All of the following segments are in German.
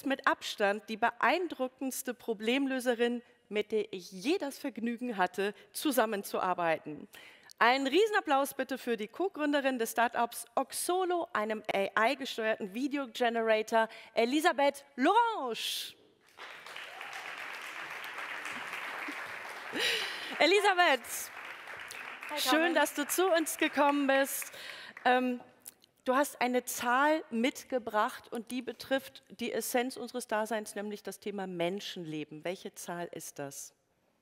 ist mit Abstand die beeindruckendste Problemlöserin, mit der ich je das Vergnügen hatte, zusammenzuarbeiten. Einen Riesenapplaus bitte für die Co-Gründerin des Startups Oxolo, einem AI-gesteuerten Video-Generator, Elisabeth Lorange. Elisabeth, schön, dass du zu uns gekommen bist. Du hast eine Zahl mitgebracht und die betrifft die Essenz unseres Daseins, nämlich das Thema Menschenleben. Welche Zahl ist das?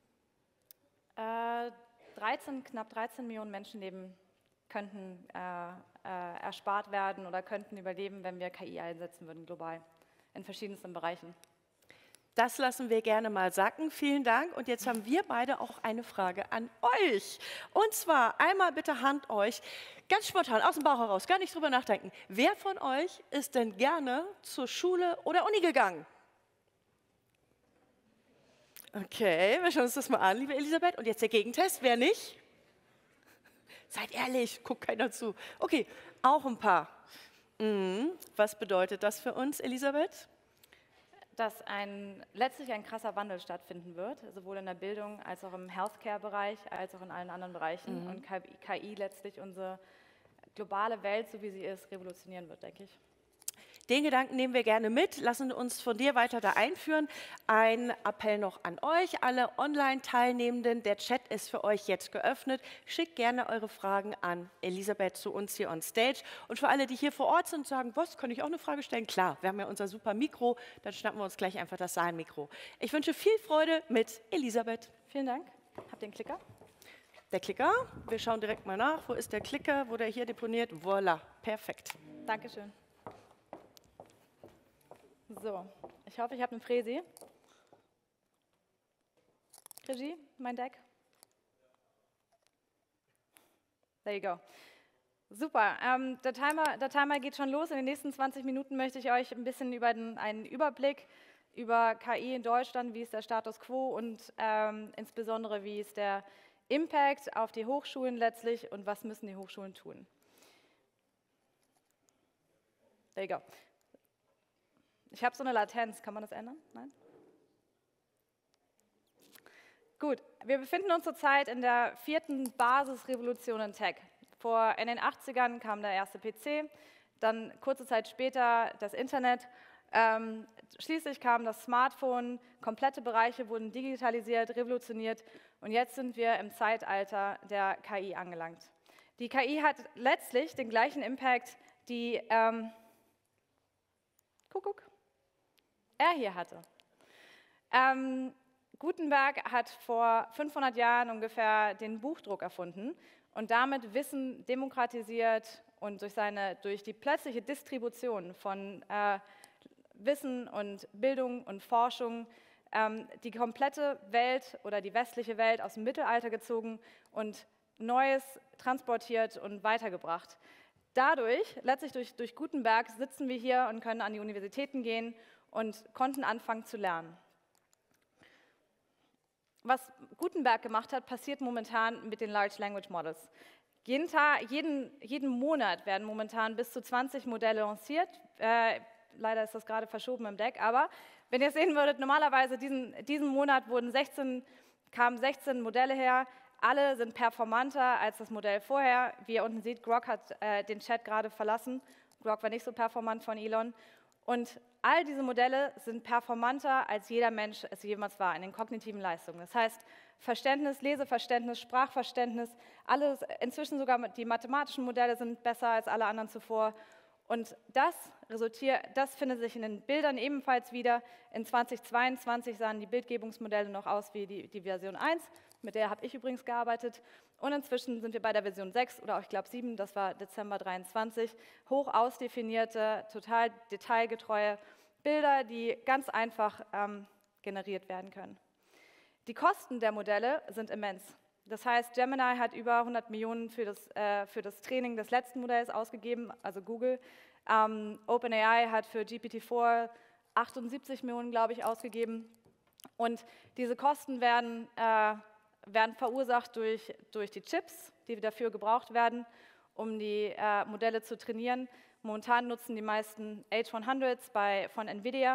Knapp 13 Millionen Menschenleben könnten erspart werden oder könnten überleben, wenn wir KI einsetzen würden, global, in verschiedensten Bereichen. Das lassen wir gerne mal sacken. Vielen Dank. Und jetzt haben wir beide auch eine Frage an euch. Und zwar einmal bitte Hand euch, ganz spontan, aus dem Bauch heraus, gar nicht drüber nachdenken. Wer von euch ist denn gerne zur Schule oder Uni gegangen? Okay, wir schauen uns das mal an, liebe Elisabeth. Und jetzt der Gegentest, wer nicht? Seid ehrlich, guckt keiner zu. Okay, auch ein paar. Was bedeutet das für uns, Elisabeth? Dass letztlich ein krasser Wandel stattfinden wird, sowohl in der Bildung als auch im Healthcare-Bereich, als auch in allen anderen Bereichen. Und KI letztlich unsere globale Welt, so wie sie ist, revolutionieren wird, denke ich. Den Gedanken nehmen wir gerne mit, lassen uns von dir weiter da einführen. Ein Appell noch an euch, alle Online-Teilnehmenden, der Chat ist für euch jetzt geöffnet. Schickt gerne eure Fragen an Elisabeth zu uns hier on stage. Und für alle, die hier vor Ort sind und sagen, was, kann ich auch eine Frage stellen? Klar, wir haben ja unser super Mikro, dann schnappen wir uns gleich einfach das Saalmikro. Ich wünsche viel Freude mit Elisabeth. Vielen Dank. Habt ihr einen Klicker? Der Klicker, wir schauen direkt mal nach. Wo ist der Klicker? Wurde er hier deponiert? Voilà, perfekt. Dankeschön. So, ich hoffe, ich habe eine Fräsi. Regie, mein Deck. There you go. Super, der Timer geht schon los. In den nächsten 20 Minuten möchte ich euch ein bisschen über einen Überblick über KI in Deutschland, wie ist der Status quo und insbesondere wie ist der Impact auf die Hochschulen letztlich und was müssen die Hochschulen tun. There you go. Ich habe so eine Latenz, kann man das ändern? Nein? Gut, wir befinden uns zurzeit in der 4. Basisrevolution in Tech. In den 80ern kam der erste PC, dann kurze Zeit später das Internet, schließlich kam das Smartphone, komplette Bereiche wurden digitalisiert, revolutioniert und jetzt sind wir im Zeitalter der KI angelangt. Die KI hat letztlich den gleichen Impact, die er hier hatte. Gutenberg hat vor 500 Jahren ungefähr den Buchdruck erfunden und damit Wissen demokratisiert und durch die plötzliche Distribution von Wissen und Bildung und Forschung die komplette Welt oder die westliche Welt aus dem Mittelalter gezogen und Neues transportiert und weitergebracht. Dadurch, letztlich durch Gutenberg, sitzen wir hier und können an die Universitäten gehen und konnten anfangen zu lernen. Was Gutenberg gemacht hat, passiert momentan mit den Large Language Models. Jeden Monat werden momentan bis zu 20 Modelle lanciert. Leider ist das gerade verschoben im Deck, aber wenn ihr es sehen würdet, normalerweise diesen Monat kamen 16 Modelle her. Alle sind performanter als das Modell vorher. Wie ihr unten seht, Grok hat den Chat gerade verlassen. Grok war nicht so performant von Elon. Und all diese Modelle sind performanter, als jeder Mensch es jemals war in den kognitiven Leistungen. Das heißt, Verständnis, Leseverständnis, Sprachverständnis, alles, inzwischen sogar die mathematischen Modelle sind besser als alle anderen zuvor. Und das findet sich in den Bildern ebenfalls wieder. In 2022 sahen die Bildgebungsmodelle noch aus wie die Version 1, mit der habe ich übrigens gearbeitet. Und inzwischen sind wir bei der Version 6 oder auch, ich glaube 7, das war Dezember 23, hoch ausdefinierte, total detailgetreue Bilder, die ganz einfach generiert werden können. Die Kosten der Modelle sind immens. Das heißt, Gemini hat über 100 Millionen für das Training des letzten Modells ausgegeben, also Google. OpenAI hat für GPT-4 78 Millionen, glaube ich, ausgegeben. Und diese Kosten werden verursacht durch die Chips, die dafür gebraucht werden, um die Modelle zu trainieren. Momentan nutzen die meisten H100s von NVIDIA.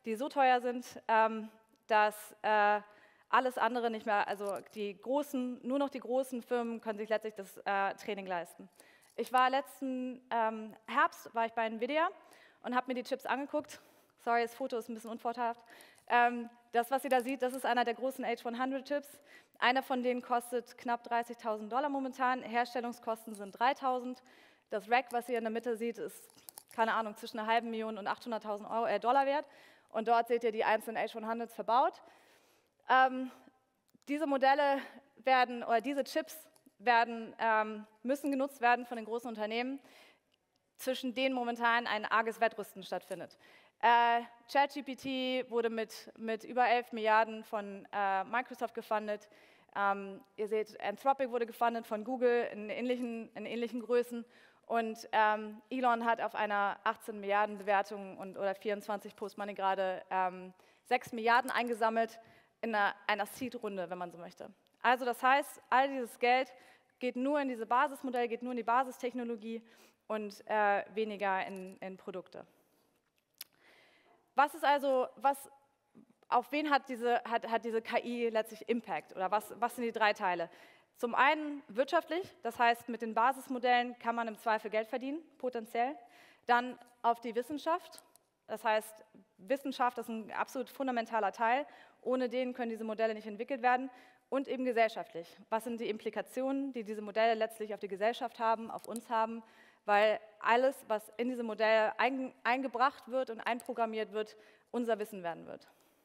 die so teuer sind, dass alles andere nicht mehr, also nur noch die großen Firmen können sich letztlich das Training leisten. Ich war letzten Herbst war ich bei Nvidia und habe mir die Chips angeguckt. Sorry, das Foto ist ein bisschen unvorteilhaft. Das, was ihr da seht, das ist einer der großen H100-Chips. Einer von denen kostet knapp $30.000 momentan. Herstellungskosten sind 3.000. Das Rack, was ihr in der Mitte seht, ist, keine Ahnung, zwischen einer halben Million und 800.000 Dollar wert. Und dort seht ihr die einzelnen H100s verbaut. Diese Modelle werden, oder diese Chips müssen genutzt werden von den großen Unternehmen, zwischen denen momentan ein arges Wettrüsten stattfindet. ChatGPT wurde mit über 11 Milliarden von Microsoft gefundet. Ihr seht, Anthropic wurde gefundet von Google in ähnlichen Größen. Und Elon hat auf einer 18 Milliarden Bewertung oder 24 Post-Money gerade 6 Milliarden eingesammelt in einer Seed-Runde, wenn man so möchte. Also das heißt, all dieses Geld geht nur in diese Basismodelle, geht nur in die Basistechnologie und weniger in Produkte. Auf wen hat diese KI letztlich Impact? Oder was sind die drei Teile? Zum einen wirtschaftlich, das heißt, mit den Basismodellen kann man im Zweifel Geld verdienen, potenziell. Dann auf die Wissenschaft, das heißt, Wissenschaft ist ein absolut fundamentaler Teil. Ohne den können diese Modelle nicht entwickelt werden. Und eben gesellschaftlich. Was sind die Implikationen, die diese Modelle letztlich auf die Gesellschaft haben, auf uns haben? Weil alles, was in diese Modelle eingebracht wird und einprogrammiert wird, unser Wissen werden wird.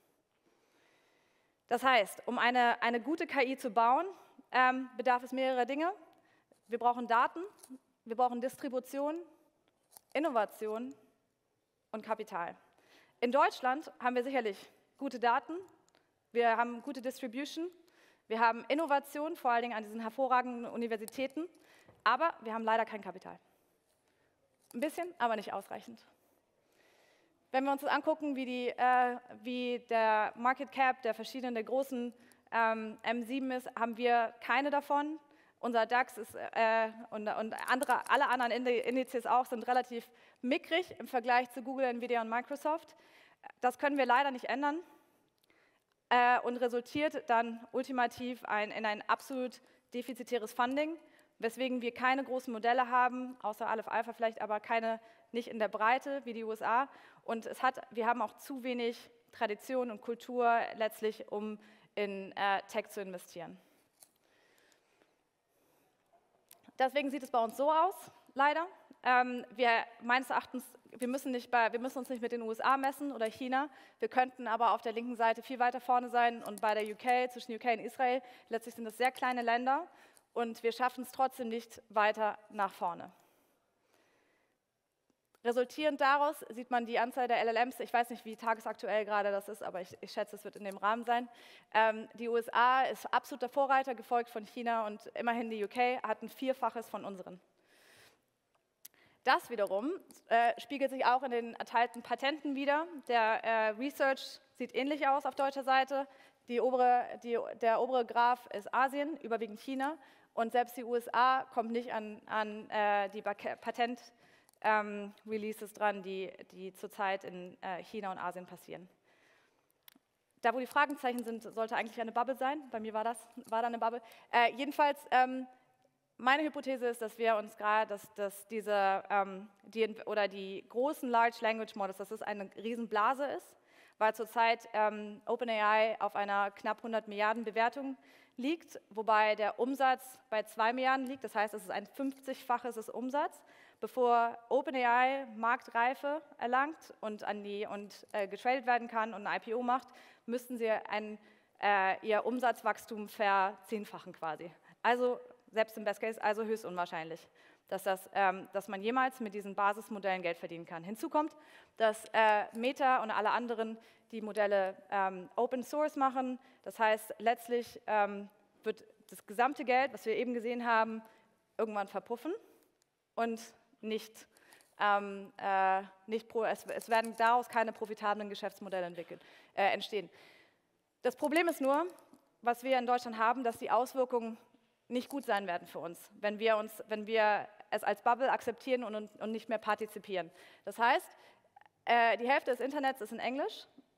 Das heißt, um eine gute KI zu bauen, bedarf es mehrerer Dinge. Wir brauchen Daten, wir brauchen Distribution, Innovation und Kapital. In Deutschland haben wir sicherlich gute Daten, wir haben gute Distribution, wir haben Innovation, vor allen Dingen an diesen hervorragenden Universitäten, aber wir haben leider kein Kapital. Ein bisschen, aber nicht ausreichend. Wenn wir uns das angucken, wie der Market Cap der großen M7 ist, haben wir keine davon. Unser DAX ist, und alle anderen Indizes auch sind relativ mickrig im Vergleich zu Google, Nvidia und Microsoft. Das können wir leider nicht ändern. Und resultiert dann ultimativ in ein absolut defizitäres Funding, weswegen wir keine großen Modelle haben, außer Aleph Alpha vielleicht, aber nicht in der Breite wie die USA. Und wir haben auch zu wenig Tradition und Kultur letztlich, um in Tech zu investieren. Deswegen sieht es bei uns so aus, leider. Meines Erachtens, wir müssen uns nicht mit den USA messen oder China. Wir könnten aber auf der linken Seite viel weiter vorne sein und bei der UK, zwischen UK und Israel, letztlich sind das sehr kleine Länder und wir schaffen es trotzdem nicht weiter nach vorne. Resultierend daraus sieht man die Anzahl der LLMs. Ich weiß nicht, wie tagesaktuell gerade das ist, aber ich schätze, es wird in dem Rahmen sein. Die USA ist absoluter Vorreiter, gefolgt von China und immerhin die UK hat ein Vierfaches von unseren. Das wiederum spiegelt sich auch in den erteilten Patenten wider. Der Research sieht ähnlich aus auf deutscher Seite. Der obere Graph ist Asien, überwiegend China. Und selbst die USA kommt nicht an die Patent-Releases dran, die zurzeit in China und Asien passieren. Da, wo die Fragezeichen sind, sollte eigentlich eine Bubble sein. Bei mir war da eine Bubble. Jedenfalls, meine Hypothese ist, dass wir uns gerade, dass die großen Large Language Models, dass es eine Riesenblase ist, weil zurzeit OpenAI auf einer knapp 100 Milliarden Bewertung liegt, wobei der Umsatz bei 2 Milliarden liegt. Das heißt, es ist ein 50-faches Umsatz. Bevor OpenAI Marktreife erlangt und getradet werden kann und ein IPO macht, müssten sie ihr Umsatzwachstum verzehnfachen quasi. Also selbst im Best Case, also höchst unwahrscheinlich, dass man jemals mit diesen Basismodellen Geld verdienen kann. Hinzu kommt, dass Meta und alle anderen die Modelle Open Source machen. Das heißt, letztlich wird das gesamte Geld, was wir eben gesehen haben, irgendwann verpuffen und es werden daraus keine profitablen Geschäftsmodelle entstehen. Das Problem ist nur, was wir in Deutschland haben, dass die Auswirkungen nicht gut sein werden für uns, wenn wir es als Bubble akzeptieren und nicht mehr partizipieren. Das heißt, die Hälfte des Internets ist in Englisch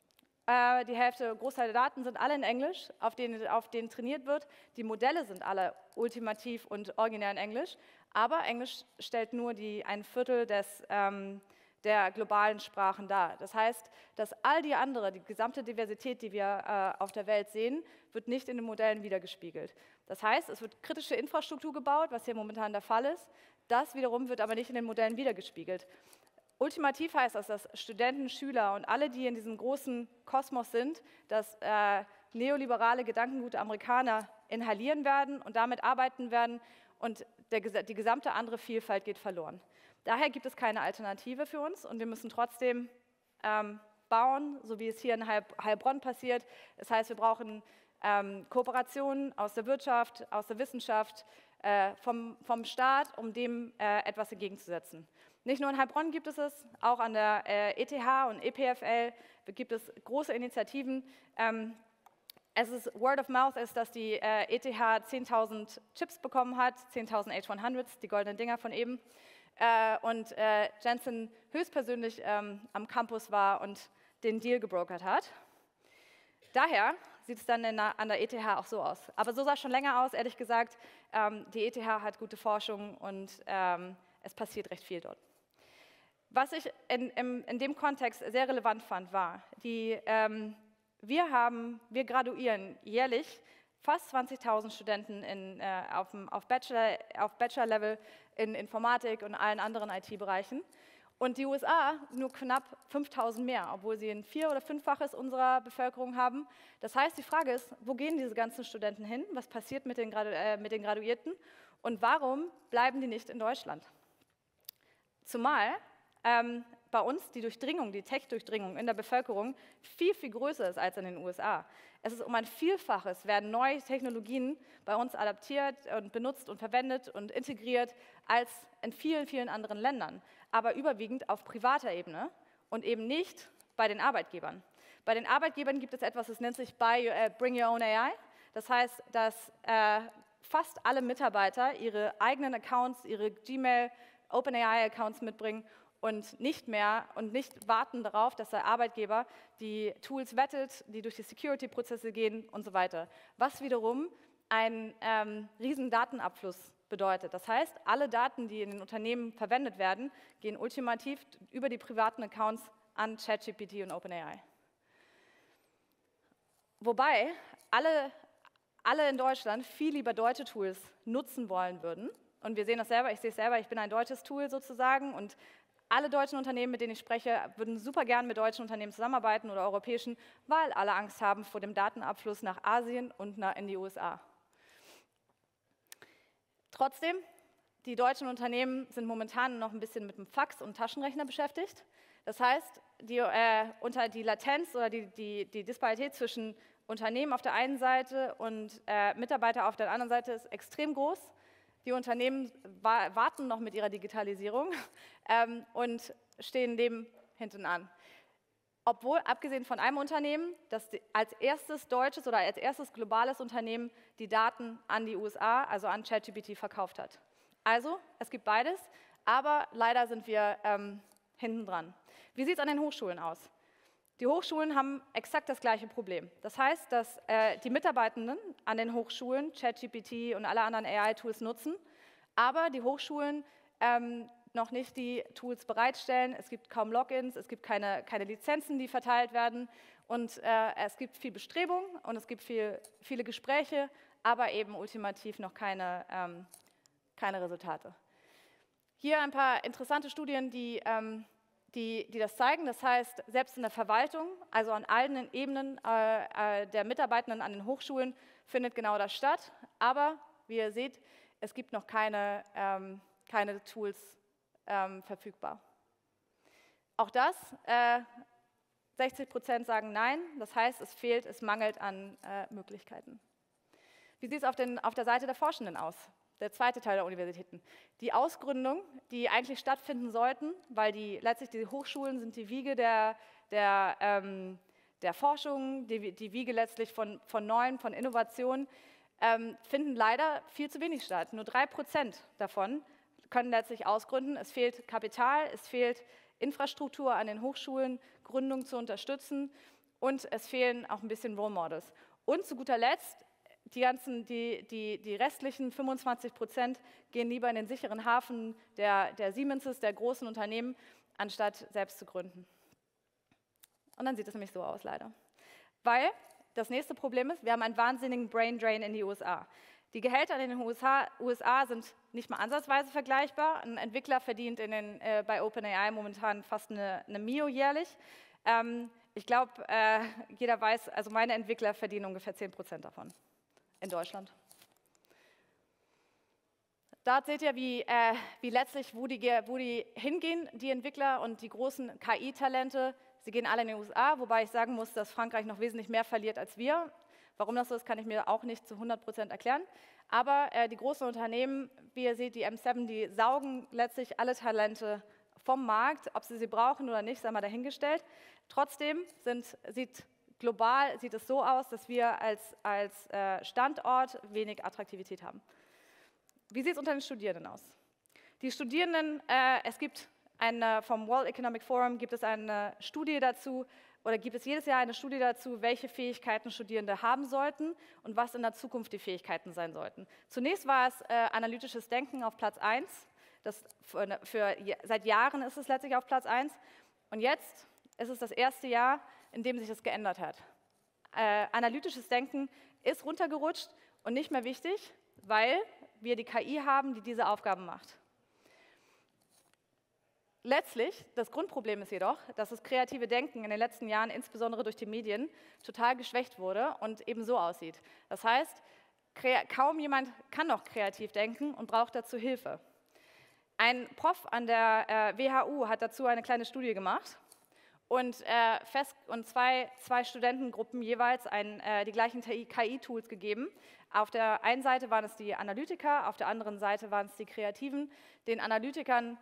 Die Hälfte, Großteil der Daten sind alle in Englisch, auf denen trainiert wird. Die Modelle sind alle ultimativ und originär in Englisch, aber Englisch stellt nur ein Viertel der globalen Sprachen dar. Das heißt, dass all die andere, die gesamte Diversität, die wir auf der Welt sehen, wird nicht in den Modellen wiedergespiegelt. Das heißt, es wird kritische Infrastruktur gebaut, was hier momentan der Fall ist. Das wiederum wird aber nicht in den Modellen wiedergespiegelt. Ultimativ heißt das, dass Studenten, Schüler und alle, die in diesem großen Kosmos sind, das neoliberale Gedankengut der Amerikaner inhalieren werden und damit arbeiten werden und die gesamte andere Vielfalt geht verloren. Daher gibt es keine Alternative für uns und wir müssen trotzdem bauen, so wie es hier in Heilbronn passiert. Das heißt, wir brauchen Kooperationen aus der Wirtschaft, aus der Wissenschaft, vom Staat, um dem etwas entgegenzusetzen. Nicht nur in Heilbronn gibt es auch an der ETH und EPFL gibt es große Initiativen. Word of Mouth ist, dass die ETH 10.000 Chips bekommen hat, 10.000 H100s, die goldenen Dinger von eben. Und Jensen höchstpersönlich am Campus war und den Deal gebrokert hat. Daher sieht es dann an der ETH auch so aus. Aber so sah es schon länger aus, ehrlich gesagt. Die ETH hat gute Forschung und es passiert recht viel dort. Was ich in dem Kontext sehr relevant fand, war, wir graduieren jährlich fast 20.000 Studenten auf Bachelor-Level in Informatik und allen anderen IT-Bereichen. Und die USA nur knapp 5.000 mehr, obwohl sie ein 4- oder 5-faches unserer Bevölkerung haben. Das heißt, die Frage ist, wo gehen diese ganzen Studenten hin? Was passiert mit den Graduierten? Und warum bleiben die nicht in Deutschland? Zumal bei uns die Tech-Durchdringung in der Bevölkerung viel, viel größer ist als in den USA. Es ist um ein Vielfaches, werden neue Technologien bei uns adaptiert und benutzt und verwendet und integriert als in vielen, vielen anderen Ländern, aber überwiegend auf privater Ebene und eben nicht bei den Arbeitgebern. Bei den Arbeitgebern gibt es etwas, das nennt sich Bring Your Own AI. Das heißt, dass fast alle Mitarbeiter ihre eigenen Accounts, ihre Gmail, OpenAI-Accounts mitbringen und nicht warten darauf, dass der Arbeitgeber die Tools wettet, die durch die Security-Prozesse gehen und so weiter. Was wiederum einen riesen Datenabfluss bedeutet. Das heißt, alle Daten, die in den Unternehmen verwendet werden, gehen ultimativ über die privaten Accounts an ChatGPT und OpenAI. Wobei alle in Deutschland viel lieber deutsche Tools nutzen wollen würden. Und wir sehen das selber, ich sehe es selber, ich bin ein deutsches Tool sozusagen und alle deutschen Unternehmen, mit denen ich spreche, würden super gern mit deutschen Unternehmen zusammenarbeiten oder europäischen, weil alle Angst haben vor dem Datenabfluss nach Asien und in die USA. Trotzdem, die deutschen Unternehmen sind momentan noch ein bisschen mit dem Fax und Taschenrechner beschäftigt. Das heißt, die Latenz oder die Disparität zwischen Unternehmen auf der einen Seite und Mitarbeiter auf der anderen Seite ist extrem groß. Die Unternehmen warten noch mit ihrer Digitalisierung und stehen dem hinten an. Obwohl, abgesehen von einem Unternehmen, das als erstes deutsches oder als erstes globales Unternehmen die Daten an die USA, also an ChatGPT, verkauft hat. Also, es gibt beides, aber leider sind wir hinten dran. Wie sieht es an den Hochschulen aus? Die Hochschulen haben exakt das gleiche Problem. Das heißt, dass die Mitarbeitenden an den Hochschulen ChatGPT und alle anderen AI-Tools nutzen, aber die Hochschulen noch nicht die Tools bereitstellen. Es gibt kaum Logins, es gibt keine Lizenzen, die verteilt werden und es gibt viel Bestrebung und es gibt viele Gespräche, aber eben ultimativ noch keine Resultate. Hier ein paar interessante Studien, die das zeigen. Das heißt, selbst in der Verwaltung, also an allen Ebenen der Mitarbeitenden an den Hochschulen, findet genau das statt. Aber, wie ihr seht, es gibt noch keine Tools verfügbar. Auch das, 60% sagen nein. Das heißt, es mangelt an Möglichkeiten. Wie sieht es auf der Seite der Forschenden aus? Der zweite Teil der Universitäten. Die Ausgründung, die eigentlich stattfinden sollten, weil letztlich die Hochschulen sind die Wiege der Forschung, die Wiege letztlich von Neuen, von Innovationen, finden leider viel zu wenig statt. Nur 3% davon können letztlich ausgründen. Es fehlt Kapital, es fehlt Infrastruktur an den Hochschulen, Gründung zu unterstützen und es fehlen auch ein bisschen Role Models. Und zu guter Letzt, die restlichen 25% gehen lieber in den sicheren Hafen der Siemenses, der großen Unternehmen, anstatt selbst zu gründen. Und dann sieht es nämlich so aus, leider. Weil das nächste Problem ist, wir haben einen wahnsinnigen Brain Drain in die USA. Die Gehälter in den USA sind nicht mal ansatzweise vergleichbar. Ein Entwickler verdient bei OpenAI momentan fast eine Mio jährlich. Ich glaube, jeder weiß, also meine Entwickler verdienen ungefähr 10% davon in Deutschland. Dort seht ihr, wie letztlich, wo die hingehen, die Entwickler und die großen KI-Talente. Sie gehen alle in die USA, wobei ich sagen muss, dass Frankreich noch wesentlich mehr verliert als wir. Warum das so ist, kann ich mir auch nicht zu 100% erklären. Aber die großen Unternehmen, wie ihr seht, die M7, die saugen letztlich alle Talente vom Markt. Ob sie brauchen oder nicht, sei mal dahingestellt. Trotzdem global sieht es so aus, dass wir als Standort wenig Attraktivität haben. Wie sieht es unter den Studierenden aus? Die Studierenden, es gibt vom World Economic Forum gibt es eine Studie dazu, oder gibt es jedes Jahr eine Studie dazu, welche Fähigkeiten Studierende haben sollten und was in der Zukunft die Fähigkeiten sein sollten. Zunächst war es analytisches Denken auf Platz 1. Seit Jahren ist es letztlich auf Platz 1. Und jetzt ist es das erste Jahr, in dem sich das geändert hat. Analytisches Denken ist runtergerutscht und nicht mehr wichtig, weil wir die KI haben, die diese Aufgaben macht. Letztlich, das Grundproblem ist jedoch, dass das kreative Denken in den letzten Jahren, insbesondere durch die Medien, total geschwächt wurde und eben so aussieht. Das heißt, kaum jemand kann noch kreativ denken und braucht dazu Hilfe. Ein Prof an der WHU hat dazu eine kleine Studie gemacht und zwei Studentengruppen jeweils die gleichen KI-Tools gegeben. Auf der einen Seite waren es die Analytiker, auf der anderen Seite waren es die Kreativen. Den Analytikern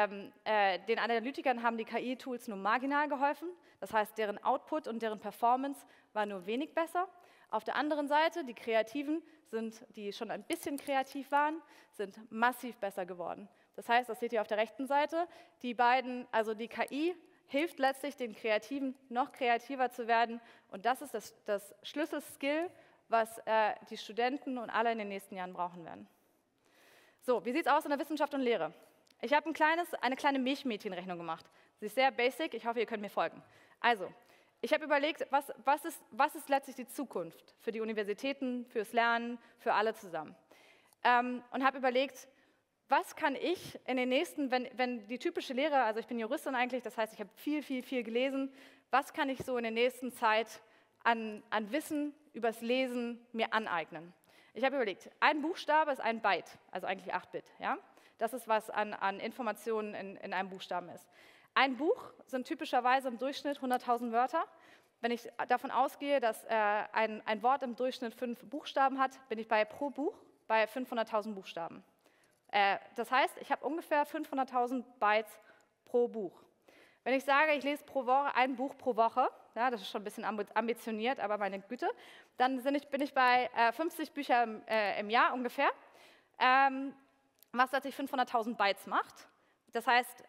haben die KI-Tools nur marginal geholfen, das heißt, deren Output und deren Performance war nur wenig besser. Auf der anderen Seite, die Kreativen, die schon ein bisschen kreativ waren, sind massiv besser geworden. Das heißt, das seht ihr auf der rechten Seite, die KI hilft letztlich den Kreativen, noch kreativer zu werden und das ist das Schlüsselskill, was die Studenten und alle in den nächsten Jahren brauchen werden. So, wie sieht es aus in der Wissenschaft und Lehre? Ich habe eine kleine Milchmädchenrechnung gemacht. Sie ist sehr basic, ich hoffe, ihr könnt mir folgen. Also, ich habe überlegt, was ist letztlich die Zukunft für die Universitäten, fürs Lernen, für alle zusammen. Und habe überlegt, was kann ich in den nächsten, wenn die typische Lehre, also ich bin Juristin eigentlich, das heißt, ich habe viel gelesen, was kann ich so in der nächsten Zeit an Wissen übers Lesen mir aneignen? Ich habe überlegt, ein Buchstabe ist ein Byte, also eigentlich 8-Bit, ja? Das ist, was an Informationen in einem Buchstaben ist. Ein Buch sind typischerweise im Durchschnitt 100.000 Wörter. Wenn ich davon ausgehe, dass ein Wort im Durchschnitt 5 Buchstaben hat, bin ich pro Buch bei 500.000 Buchstaben. Das heißt, ich habe ungefähr 500.000 Bytes pro Buch. Wenn ich sage, ich lese ein Buch pro Woche, ja, das ist schon ein bisschen ambitioniert, aber meine Güte, dann bin ich bei 50 Büchern im Jahr ungefähr. Was letztlich 500.000 Bytes macht. Das heißt,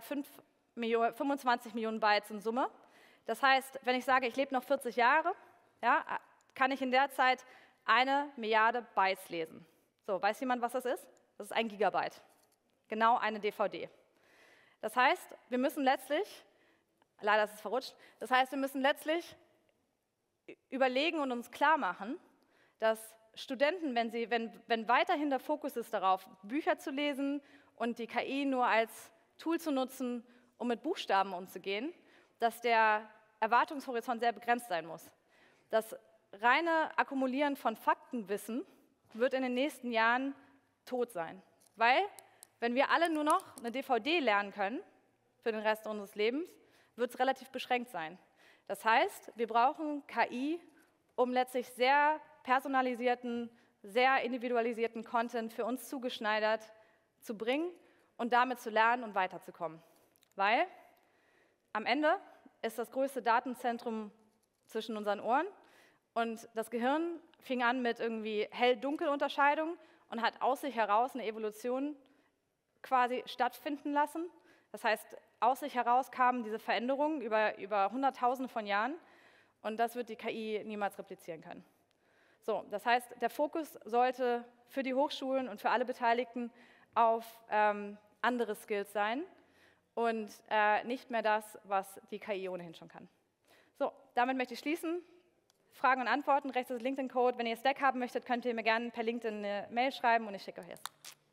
25 Millionen Bytes in Summe. Das heißt, wenn ich sage, ich lebe noch 40 Jahre, ja, kann ich in der Zeit 1 Milliarde Bytes lesen. So, weiß jemand, was das ist? Das ist 1 Gigabyte. Genau eine DVD. Das heißt, wir müssen letztlich, leider ist es verrutscht, das heißt, wir müssen letztlich überlegen und uns klar machen, dass Studenten, wenn weiterhin der Fokus ist darauf, Bücher zu lesen und die KI nur als Tool zu nutzen, um mit Buchstaben umzugehen, dass der Erwartungshorizont sehr begrenzt sein muss. Das reine Akkumulieren von Faktenwissen wird in den nächsten Jahren tot sein. Weil, wenn wir alle nur noch eine DVD lernen können für den Rest unseres Lebens, wird es relativ beschränkt sein. Das heißt, wir brauchen KI, um letztlich sehr personalisierten, sehr individualisierten Content für uns zugeschneidert zu bringen und damit zu lernen und weiterzukommen. Weil am Ende ist das größte Datenzentrum zwischen unseren Ohren und das Gehirn fing an mit irgendwie Hell-Dunkel-Unterscheidung und hat aus sich heraus eine Evolution quasi stattfinden lassen. Das heißt, aus sich heraus kamen diese Veränderungen über Hunderttausende von Jahren und das wird die KI niemals replizieren können. So, das heißt, der Fokus sollte für die Hochschulen und für alle Beteiligten auf andere Skills sein und nicht mehr das, was die KI ohnehin schon kann. So, damit möchte ich schließen. Fragen und Antworten, rechts ist LinkedIn-Code. Wenn ihr Stack haben möchtet, könnt ihr mir gerne per LinkedIn eine Mail schreiben und ich schicke euch es.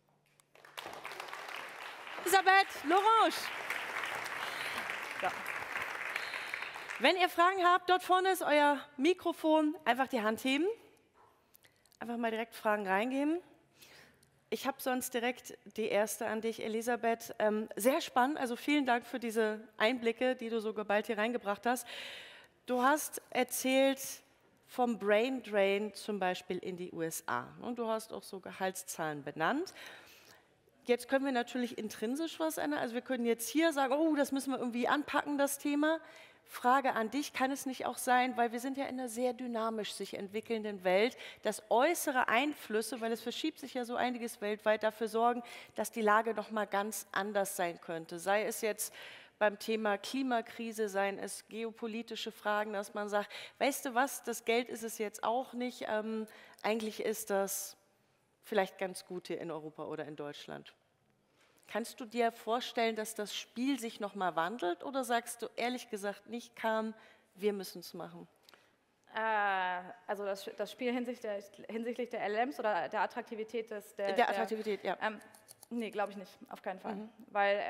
Elisabeth Lorange. So. Wenn ihr Fragen habt, dort vorne ist euer Mikrofon. Einfach die Hand heben. Einfach mal direkt Fragen reingeben. Ich habe sonst direkt die erste an dich, Elisabeth. Sehr spannend, also vielen Dank für diese Einblicke, die du so geballt hier reingebracht hast. Du hast erzählt vom Brain Drain zum Beispiel in die USA. Und du hast auch so Gehaltszahlen benannt. Jetzt können wir natürlich intrinsisch was ändern. Also wir können jetzt hier sagen, oh, das müssen wir irgendwie anpacken, das Thema. Frage an dich, kann es nicht auch sein, weil wir sind ja in einer sehr dynamisch sich entwickelnden Welt, dass äußere Einflüsse, weil es verschiebt sich ja so einiges weltweit, dafür sorgen, dass die Lage noch mal ganz anders sein könnte. Sei es jetzt beim Thema Klimakrise, seien es geopolitische Fragen, dass man sagt, weißt du was, das Geld ist es jetzt auch nicht, eigentlich ist das vielleicht ganz gut hier in Europa oder in Deutschland. Kannst du dir vorstellen, dass das Spiel sich noch mal wandelt oder sagst du ehrlich gesagt nicht, Carmen, wir müssen es machen? Also das Spiel hinsichtlich der LLMs oder der Attraktivität der Attraktivität, ja. Nee, glaube ich nicht, auf keinen Fall. Weil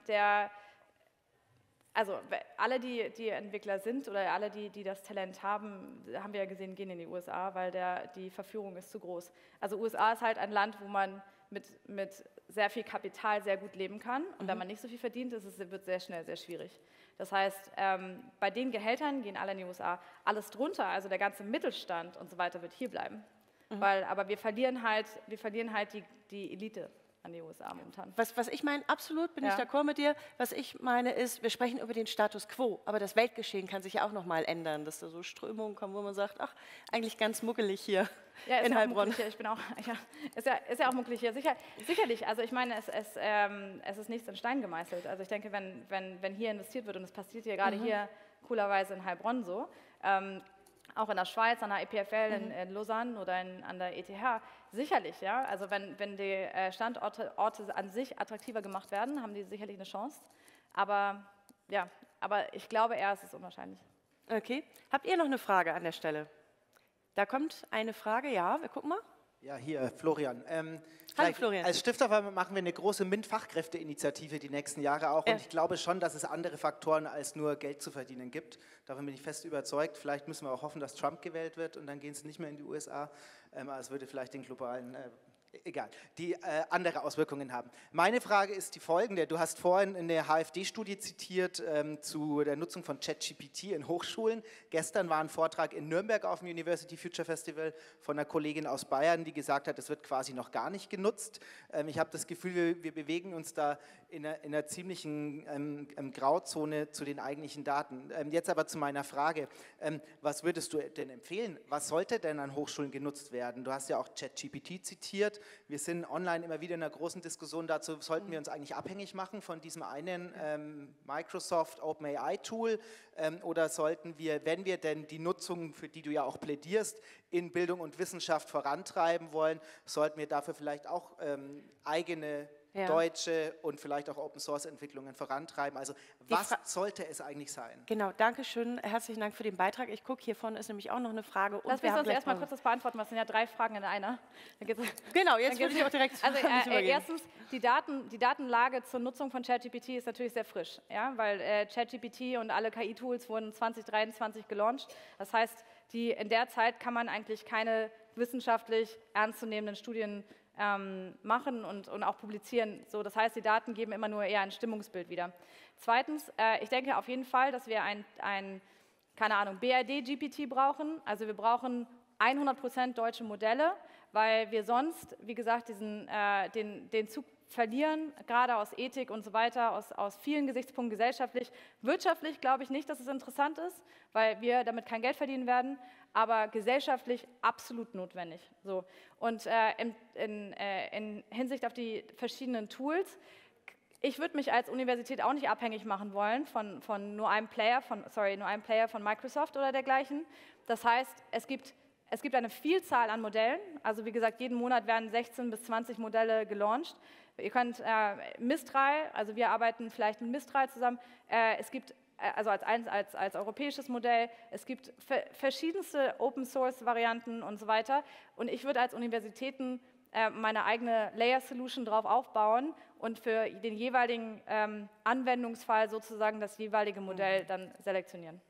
alle, die Entwickler sind oder alle, die das Talent haben, haben wir ja gesehen, gehen in die USA, weil die Verführung ist zu groß. Also USA ist halt ein Land, wo man mit sehr viel Kapital sehr gut leben kann. Und wenn man nicht so viel verdient, wird es sehr schnell sehr schwierig. Das heißt, bei den Gehältern gehen alle in die USA. Alles drunter, also der ganze Mittelstand und so weiter, wird hier bleiben. Aber wir verlieren halt die Elite an die USA momentan. Was ich meine, absolut bin ich d'accord mit dir. Was ich meine ist, wir sprechen über den Status quo, aber das Weltgeschehen kann sich ja auch noch mal ändern, dass da so Strömungen kommen, wo man sagt, ach, eigentlich ganz muckelig hier in Heilbronn. Ich bin auch, ist ja auch muckelig hier. Sicherlich, also ich meine, es ist nichts in Stein gemeißelt. Also ich denke, wenn hier investiert wird, und es passiert hier gerade hier coolerweise in Heilbronn so, auch in der Schweiz, an der EPFL in Lausanne oder an der ETH, sicherlich, ja. Also wenn die Standorte an sich attraktiver gemacht werden, haben die sicherlich eine Chance. Aber ich glaube eher, es ist unwahrscheinlich. Okay. Habt ihr noch eine Frage an der Stelle? Da kommt eine Frage, ja, wir gucken mal. Ja, hier, Florian. Hallo Florian. Als Stifter machen wir eine große MINT-Fachkräfteinitiative die nächsten Jahre auch. Und ich glaube schon, dass es andere Faktoren als nur Geld zu verdienen gibt. Davon bin ich fest überzeugt. Vielleicht müssen wir auch hoffen, dass Trump gewählt wird und dann gehen sie nicht mehr in die USA. Es würde vielleicht den globalen... egal, die andere Auswirkungen haben. Meine Frage ist die folgende. Du hast vorhin eine HfD-Studie zitiert zu der Nutzung von ChatGPT in Hochschulen. Gestern war ein Vortrag in Nürnberg auf dem University Future Festival von einer Kollegin aus Bayern, die gesagt hat, es wird quasi noch gar nicht genutzt. Ich habe das Gefühl, wir bewegen uns da in einer ziemlichen Grauzone zu den eigentlichen Daten. Jetzt aber zu meiner Frage. Was würdest du denn empfehlen? Was sollte denn an Hochschulen genutzt werden? Du hast ja auch ChatGPT zitiert. Wir sind online immer wieder in einer großen Diskussion dazu, sollten wir uns eigentlich abhängig machen von diesem einen Microsoft OpenAI-Tool oder sollten wir, wenn wir denn die Nutzung, für die du ja auch plädierst, in Bildung und Wissenschaft vorantreiben wollen, sollten wir dafür vielleicht auch eigene deutsche und vielleicht auch Open-Source-Entwicklungen vorantreiben. Also was sollte es eigentlich sein? Genau, danke schön. Herzlichen Dank für den Beitrag. Ich gucke, hier vorne ist nämlich auch noch eine Frage. Lass mich sonst erstmal kurz das beantworten, was sind ja 3 Fragen in einer. Genau, jetzt würde ich auch direkt erstens, die Datenlage zur Nutzung von ChatGPT ist natürlich sehr frisch, ja, weil ChatGPT und alle KI-Tools wurden 2023 gelauncht. Das heißt, in der Zeit kann man eigentlich keine wissenschaftlich ernstzunehmenden Studien machen und auch publizieren. So, das heißt, die Daten geben immer nur eher ein Stimmungsbild wieder. Zweitens, ich denke auf jeden Fall, dass wir keine Ahnung, BRD-GPT brauchen. Also wir brauchen 100% deutsche Modelle, weil wir sonst, wie gesagt, den Zug verlieren, gerade aus Ethik und so weiter, aus vielen Gesichtspunkten gesellschaftlich. Wirtschaftlich glaube ich nicht, dass es interessant ist, weil wir damit kein Geld verdienen werden, aber gesellschaftlich absolut notwendig. So. Und in Hinsicht auf die verschiedenen Tools Ich würde mich als Universität auch nicht abhängig machen wollen von nur einem Player, von Microsoft oder dergleichen. Das heißt, es gibt eine Vielzahl an Modellen. Also wie gesagt, jeden Monat werden 16 bis 20 Modelle gelauncht. Ihr könnt Mistral, also wir arbeiten vielleicht mit Mistral zusammen. Es gibt also als europäisches Modell. Es gibt verschiedenste Open-Source-Varianten und so weiter. Und ich würde als Universitäten meine eigene Layer-Solution drauf aufbauen und für den jeweiligen Anwendungsfall sozusagen das jeweilige Modell dann selektionieren.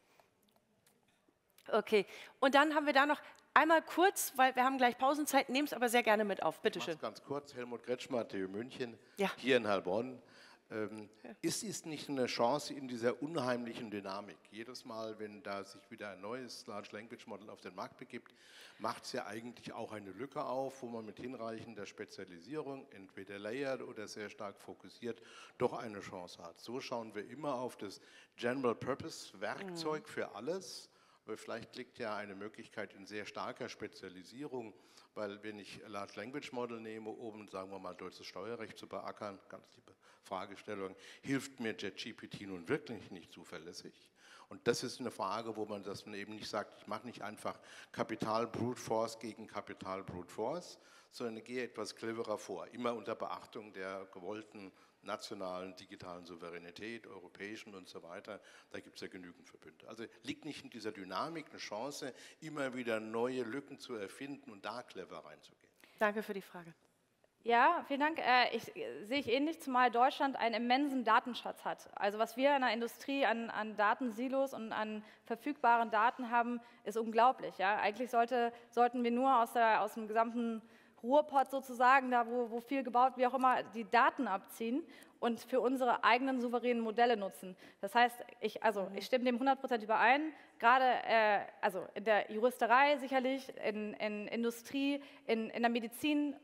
Okay, und dann haben wir da noch einmal kurz, weil wir haben gleich Pausenzeit, nehmt es aber sehr gerne mit auf. Bitte schön. Ganz kurz, Helmut Kretschmer, TU München, ja. Hier in Heilbronn. Ist es nicht eine Chance in dieser unheimlichen Dynamik? Jedes Mal, wenn da sich wieder ein neues Large Language Model auf den Markt begibt, macht es ja eigentlich auch eine Lücke auf, wo man mit hinreichender Spezialisierung, entweder layered oder sehr stark fokussiert, doch eine Chance hat. So schauen wir immer auf das General Purpose Werkzeug für alles. Aber vielleicht liegt ja eine Möglichkeit in sehr starker Spezialisierung, weil wenn ich Large Language Model nehme, um, sagen wir mal, deutsches Steuerrecht zu beackern, ganz liebe Fragestellung, hilft mir JetGPT nun wirklich nicht zuverlässig? Und das ist eine Frage, wo man eben nicht sagt, ich mache nicht einfach Kapital Brute Force gegen Kapital Brute Force, sondern ich gehe etwas cleverer vor, immer unter Beachtung der gewollten nationalen, digitalen Souveränität, europäischen und so weiter. Da gibt es ja genügend Verbünde. Also liegt nicht in dieser Dynamik eine Chance, immer wieder neue Lücken zu erfinden und da clever reinzugehen? Danke für die Frage. Ja, vielen Dank. Sehe ich ähnlich, zumal Deutschland einen immensen Datenschatz hat. Also was wir in der Industrie an Datensilos und an verfügbaren Daten haben, ist unglaublich. Ja? Eigentlich sollten wir nur aus dem gesamten Ruhrpott sozusagen, da wo viel gebaut, wie auch immer, die Daten abziehen und für unsere eigenen souveränen Modelle nutzen. Das heißt, ich stimme dem 100% überein, gerade also in der Juristerei sicherlich, in Industrie, in der Medizin,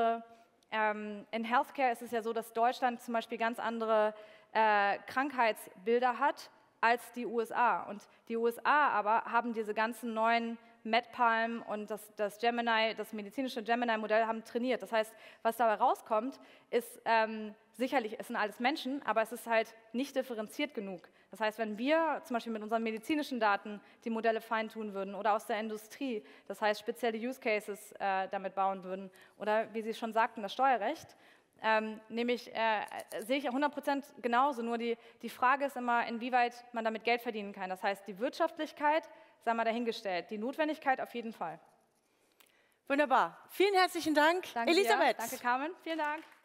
in Healthcare ist es ja so, dass Deutschland zum Beispiel ganz andere Krankheitsbilder hat als die USA. Und die USA aber haben diese ganzen neuen MedPalm und das medizinische Gemini-Modell haben trainiert. Das heißt, was dabei rauskommt, ist sicherlich, es sind alles Menschen, aber es ist halt nicht differenziert genug. Das heißt, wenn wir zum Beispiel mit unseren medizinischen Daten die Modelle feintun würden oder aus der Industrie, das heißt spezielle Use Cases damit bauen würden oder wie Sie schon sagten, das Steuerrecht, sehe ich 100% genauso, nur die Frage ist immer, inwieweit man damit Geld verdienen kann. Das heißt, die Wirtschaftlichkeit sei mal dahingestellt, die Notwendigkeit auf jeden Fall. Wunderbar. Vielen herzlichen Dank, Danke Elisabeth. Dir. Danke, Carmen. Vielen Dank.